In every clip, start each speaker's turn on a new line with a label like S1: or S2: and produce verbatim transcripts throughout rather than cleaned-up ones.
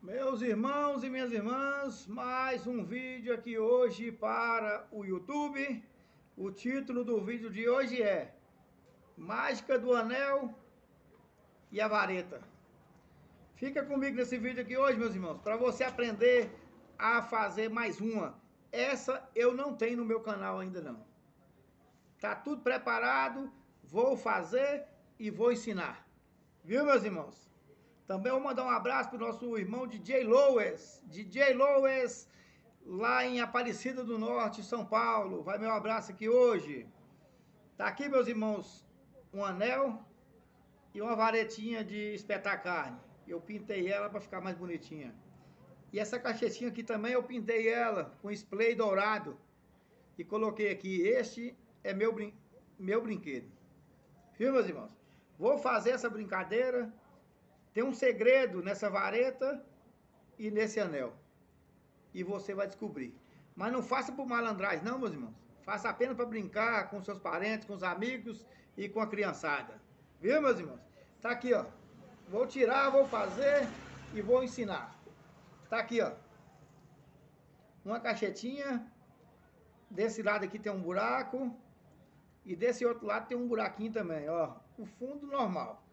S1: Meus irmãos e minhas irmãs, mais um vídeo aqui hoje para o YouTube. O título do vídeo de hoje é Mágica do Anel e a Vareta. Fica comigo nesse vídeo aqui hoje, meus irmãos, para você aprender a fazer mais uma. Essa eu não tenho no meu canal ainda não. Tá tudo preparado, vou fazer e vou ensinar. Viu, meus irmãos? Também vou mandar um abraço para o nosso irmão D J Loes, D J Loes, lá em Aparecida do Norte, São Paulo. Vai meu abraço aqui hoje. Tá aqui, meus irmãos, um anel e uma varetinha de espetar carne. Eu pintei ela para ficar mais bonitinha. E essa caixetinha aqui também eu pintei ela com spray dourado. E coloquei aqui, este é meu, brin meu brinquedo. Viu, meus irmãos? Vou fazer essa brincadeira. Tem um segredo nessa vareta e nesse anel. E você vai descobrir. Mas não faça por malandragem não, meus irmãos. Faça apenas para brincar com seus parentes, com os amigos e com a criançada. Viu, meus irmãos? Tá aqui, ó. Vou tirar, vou fazer e vou ensinar. Tá aqui, ó. Uma caixetinha. Desse lado aqui tem um buraco. E desse outro lado tem um buraquinho também, ó. O fundo normal.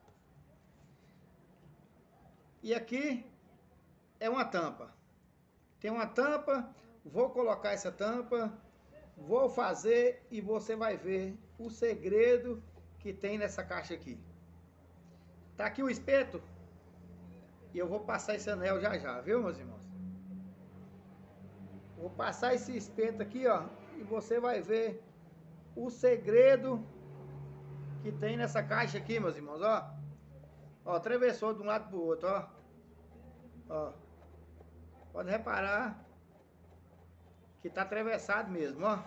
S1: E aqui é uma tampa. Tem uma tampa, vou colocar essa tampa, vou fazer e você vai ver o segredo que tem nessa caixa aqui. Tá aqui o espeto e eu vou passar esse anel já já, viu, meus irmãos? Vou passar esse espeto aqui, ó, e você vai ver o segredo que tem nessa caixa aqui, meus irmãos, ó. Ó, atravessou de um lado pro outro, ó. Ó. Pode reparar que tá atravessado mesmo, ó.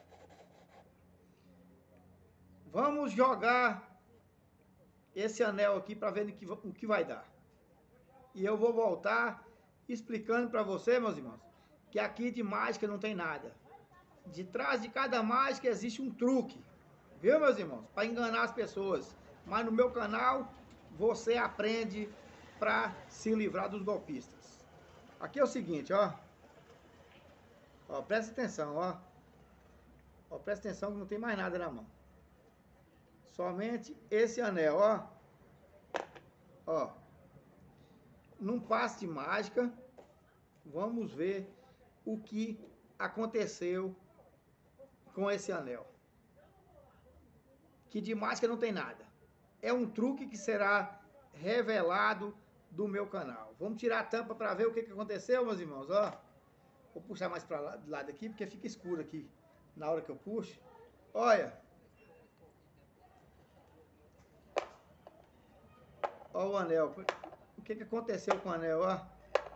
S1: Vamos jogar esse anel aqui para ver o que, o que vai dar. E eu vou voltar explicando para você, meus irmãos, que aqui de mágica não tem nada. De trás de cada mágica existe um truque. Viu, meus irmãos? Para enganar as pessoas. Mas no meu canal você aprende para se livrar dos golpistas. Aqui é o seguinte, ó. Ó, presta atenção, ó. Ó, presta atenção que não tem mais nada na mão. Somente esse anel, ó. Ó. Num passe de mágica, vamos ver o que aconteceu com esse anel. Que de mágica não tem nada. É um truque que será revelado do meu canal. Vamos tirar a tampa para ver o que, que aconteceu, meus irmãos, ó. Vou puxar mais para lá, do lado aqui, porque fica escuro aqui na hora que eu puxo. Olha. Ó o anel. O que, que aconteceu com o anel, ó.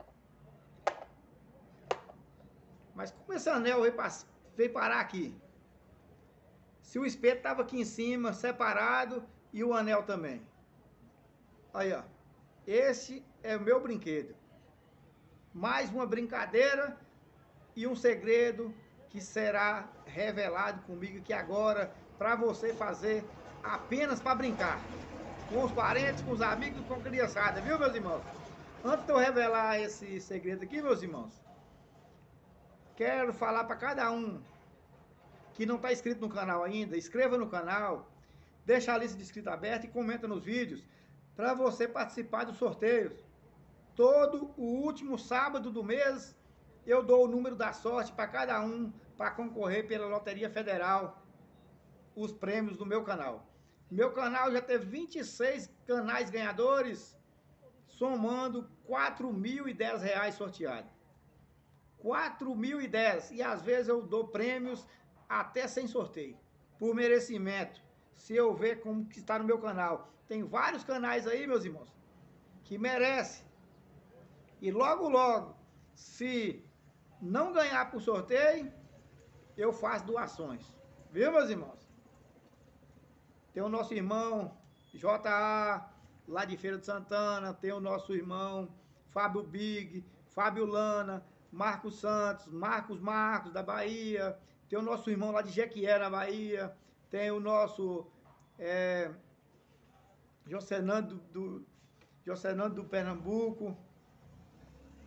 S1: Mas como esse anel veio, veio parar aqui? Se o espeto estava aqui em cima, separado, e o anel também. Aí, ó. Esse é o meu brinquedo. Mais uma brincadeira e um segredo que será revelado comigo aqui agora para você fazer apenas para brincar. Com os parentes, com os amigos, com a criançada, viu, meus irmãos? Antes de eu revelar esse segredo aqui, meus irmãos, quero falar para cada um que não está inscrito no canal ainda, inscreva no canal, deixa a lista de inscritos aberta e comenta nos vídeos para você participar dos sorteios. Todo o último sábado do mês eu dou o número da sorte para cada um para concorrer pela Loteria Federal, os prêmios do meu canal. Meu canal já teve vinte e seis canais ganhadores, somando quatro mil e dez reais sorteados. quatro mil e dez, e às vezes eu dou prêmios até sem sorteio, por merecimento, se eu ver como que está no meu canal. Tem vários canais aí, meus irmãos, que merecem. E logo, logo, se não ganhar por sorteio, eu faço doações. Viu, meus irmãos? Tem o nosso irmão J A, lá de Feira de Santana, tem o nosso irmão Fábio Big, Fábio Lana, Marcos Santos, Marcos Marcos, da Bahia, tem o nosso irmão lá de Jequié, na Bahia, tem o nosso é, Jocenando do, Jocenando do Pernambuco,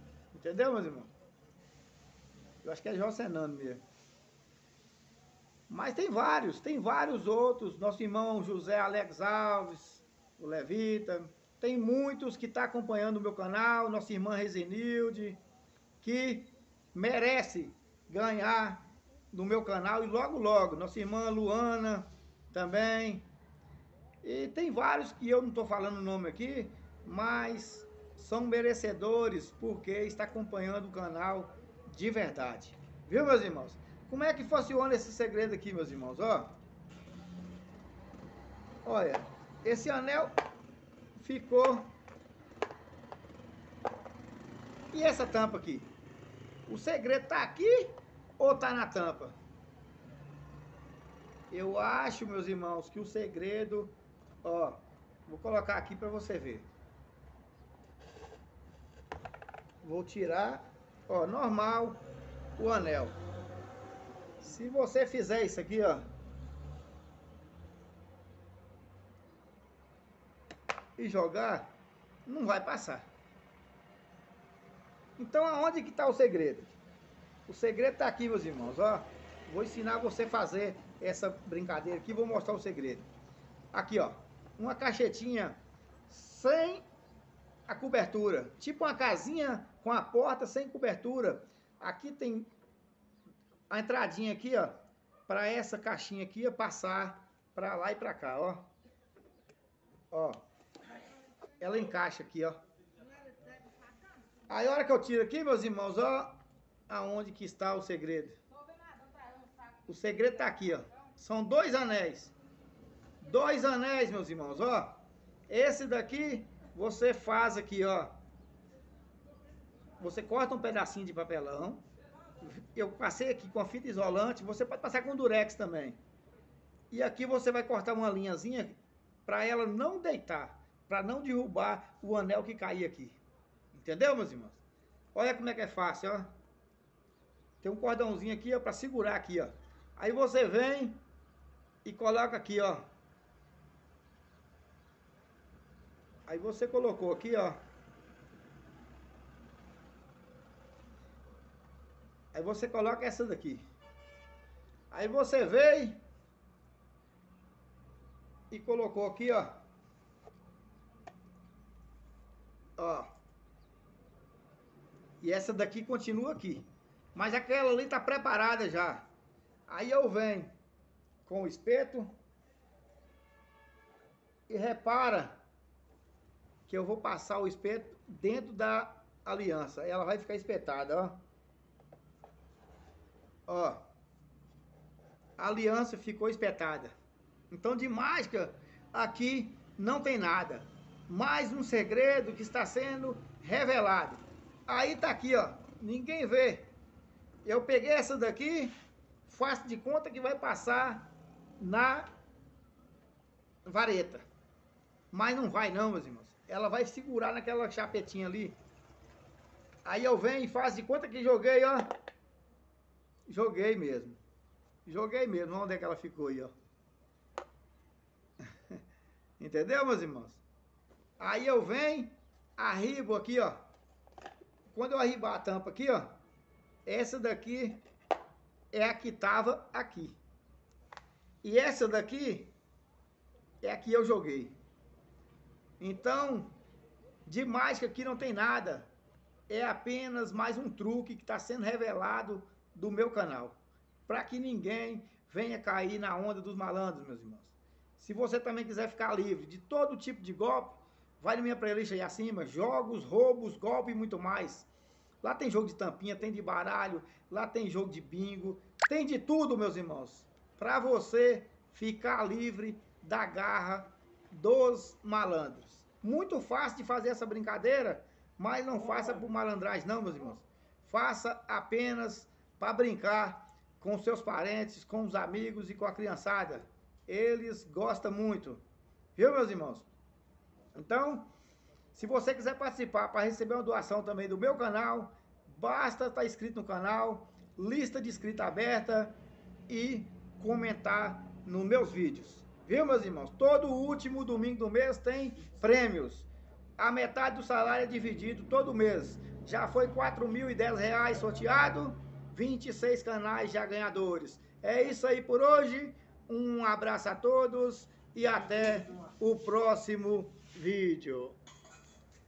S1: Entendeu, meus irmãos? Eu acho que é Jocenano mesmo. Mas tem vários, tem vários outros. Nosso irmão José Alex Alves, o Levita. Tem muitos que estão tá acompanhando o meu canal. Nossa irmã Rezenilde, que merece ganhar no meu canal. E logo, logo, nossa irmã Luana também. E tem vários que eu não estou falando o nome aqui, mas são merecedores porque está acompanhando o canal de verdade. Viu, meus irmãos? Como é que funciona esse segredo aqui, meus irmãos? Ó, olha, esse anel ficou. E essa tampa aqui? O segredo tá aqui ou tá na tampa? Eu acho, meus irmãos, que o segredo, ó, vou colocar aqui para você ver. Vou tirar, ó, normal o anel. Se você fizer isso aqui, ó, e jogar, não vai passar. Então, aonde que está o segredo? O segredo está aqui, meus irmãos, ó. Vou ensinar você a fazer essa brincadeira aqui, vou mostrar o segredo. Aqui, ó, uma caixetinha sem a cobertura, tipo uma casinha com a porta sem cobertura. Aqui tem a entradinha aqui, ó, para essa caixinha aqui, ó, passar para lá e para cá, ó. Ó, ela encaixa aqui, ó. Aí, a hora que eu tiro aqui, meus irmãos, ó, aonde que está o segredo. O segredo tá aqui, ó. São dois anéis. Dois anéis, meus irmãos, ó. Esse daqui, você faz aqui, ó. Você corta um pedacinho de papelão. Eu passei aqui com a fita isolante. Você pode passar com durex também. E aqui você vai cortar uma linhazinha para ela não deitar, para não derrubar o anel que cair aqui. Entendeu, meus irmãos? Olha como é que é fácil, ó. Tem um cordãozinho aqui, ó, para segurar aqui, ó. Aí você vem e coloca aqui, ó. Aí você colocou aqui, ó. Aí você coloca essa daqui. Aí você veio e colocou aqui, ó. Ó. E essa daqui continua aqui. Mas aquela ali tá preparada já. Aí eu venho com o espeto. E repara que eu vou passar o espeto dentro da aliança. Ela vai ficar espetada, ó. Ó. A aliança ficou espetada. Então de mágica aqui não tem nada. Mais um segredo que está sendo revelado. Aí tá aqui, ó. Ninguém vê. Eu peguei essa daqui, faço de conta que vai passar na vareta. Mas não vai não, meus irmãos. Ela vai segurar naquela chapetinha ali. Aí eu venho e faço de conta que joguei, ó. Joguei mesmo. Joguei mesmo. Onde é que ela ficou aí, ó. Entendeu, meus irmãos? Aí eu venho, arribo aqui, ó. Quando eu arribar a tampa aqui, ó. Essa daqui é a que tava aqui. E essa daqui é a que eu joguei. Então, de mágica aqui não tem nada. É apenas mais um truque que está sendo revelado do meu canal. Para que ninguém venha cair na onda dos malandros, meus irmãos. Se você também quiser ficar livre de todo tipo de golpe, vai na minha playlist aí acima. Jogos, roubos, golpe e muito mais. Lá tem jogo de tampinha, tem de baralho, lá tem jogo de bingo, tem de tudo, meus irmãos. Para você ficar livre da garra dos malandros. Muito fácil de fazer essa brincadeira, mas não faça por malandragem não, meus irmãos. Faça apenas para brincar com seus parentes, com os amigos e com a criançada. Eles gostam muito. Viu, meus irmãos? Então, se você quiser participar para receber uma doação também do meu canal, basta estar inscrito no canal, lista de inscritos aberta e comentar nos meus vídeos. Viu, meus irmãos? Todo último domingo do mês tem prêmios. A metade do salário é dividido todo mês. Já foi quatro mil e dez reais sorteado, vinte e seis canais já ganhadores. É isso aí por hoje. Um abraço a todos e até o próximo vídeo.